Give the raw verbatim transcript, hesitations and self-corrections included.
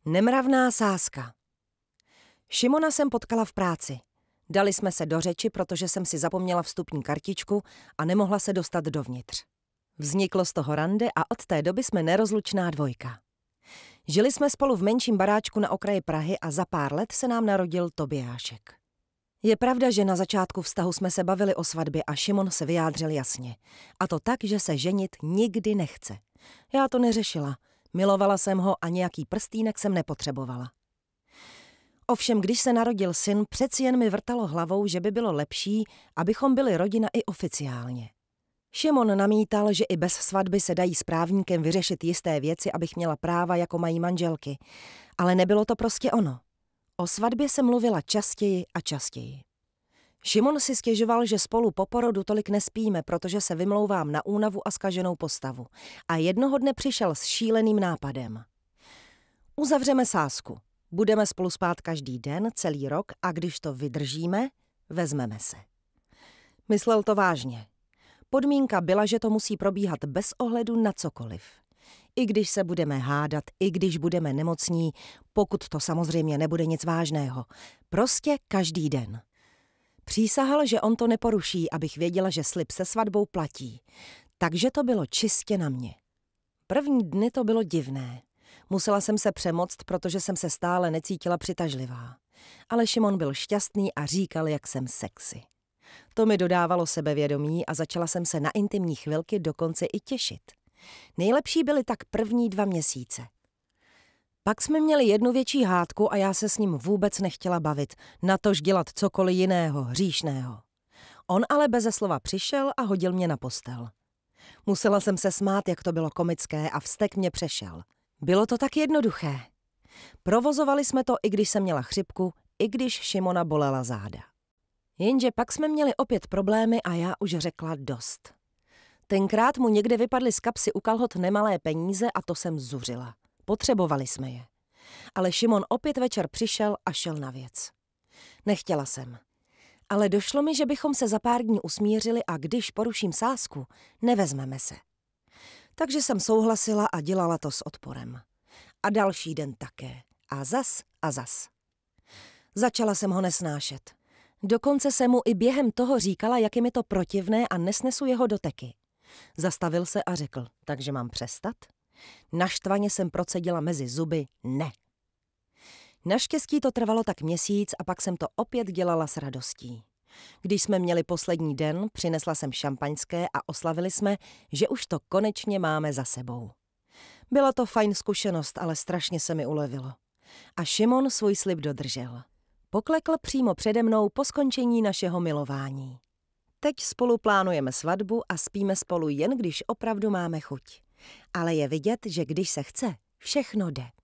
Nemravná sázka. Šimona jsem potkala v práci. Dali jsme se do řeči, protože jsem si zapomněla vstupní kartičku a nemohla se dostat dovnitř. Vzniklo z toho rande a od té doby jsme nerozlučná dvojka. Žili jsme spolu v menším baráčku na okraji Prahy a za pár let se nám narodil Tobiášek. Je pravda, že na začátku vztahu jsme se bavili o svatbě a Šimon se vyjádřil jasně. A to tak, že se ženit nikdy nechce. Já to neřešila. Milovala jsem ho a nějaký prstýnek jsem nepotřebovala. Ovšem, když se narodil syn, přeci jen mi vrtalo hlavou, že by bylo lepší, abychom byli rodina i oficiálně. Šimon namítal, že i bez svatby se dají s právníkem vyřešit jisté věci, abych měla práva, jako mají manželky. Ale nebylo to prostě ono. O svatbě se mluvila častěji a častěji. Šimon si stěžoval, že spolu po porodu tolik nespíme, protože se vymlouvám na únavu a zkaženou postavu. A jednoho dne přišel s šíleným nápadem. Uzavřeme sázku. Budeme spolu spát každý den, celý rok a když to vydržíme, vezmeme se. Myslel to vážně. Podmínka byla, že to musí probíhat bez ohledu na cokoliv. I když se budeme hádat, i když budeme nemocní, pokud to samozřejmě nebude nic vážného. Prostě každý den. Přísahal, že on to neporuší, abych věděla, že slib se svatbou platí. Takže to bylo čistě na mě. První dny to bylo divné. Musela jsem se přemoct, protože jsem se stále necítila přitažlivá. Ale Šimon byl šťastný a říkal, jak jsem sexy. To mi dodávalo sebevědomí a začala jsem se na intimní chvilky dokonce i těšit. Nejlepší byly tak první dva měsíce. Pak jsme měli jednu větší hádku a já se s ním vůbec nechtěla bavit, natož dělat cokoliv jiného, hříšného. On ale beze slova přišel a hodil mě na postel. Musela jsem se smát, jak to bylo komické a vztek mě přešel. Bylo to tak jednoduché. Provozovali jsme to, i když jsem měla chřipku, i když Šimona bolela záda. Jenže pak jsme měli opět problémy a já už řekla dost. Tenkrát mu někde vypadly z kapsy u kalhot nemalé peníze a to jsem zuřila. Potřebovali jsme je. Ale Šimon opět večer přišel a šel na věc. Nechtěla jsem. Ale došlo mi, že bychom se za pár dní usmířili a když poruším sázku, nevezmeme se. Takže jsem souhlasila a dělala to s odporem. A další den také. A zas a zas. Začala jsem ho nesnášet. Dokonce jsem mu i během toho říkala, jak je mi to protivné a nesnesu jeho doteky. Zastavil se a řekl, takže mám přestat? Naštvaně jsem procedila mezi zuby ne. Naštěstí to trvalo tak měsíc a pak jsem to opět dělala s radostí. Když jsme měli poslední den, přinesla jsem šampaňské a oslavili jsme, že už to konečně máme za sebou. Byla to fajn zkušenost, ale strašně se mi ulevilo. A Šimon svůj slib dodržel. Poklekl přímo přede mnou po skončení našeho milování. Teď spolu plánujeme svatbu a spíme spolu jen když opravdu máme chuť. Ale je vidět, že když se chce, všechno jde.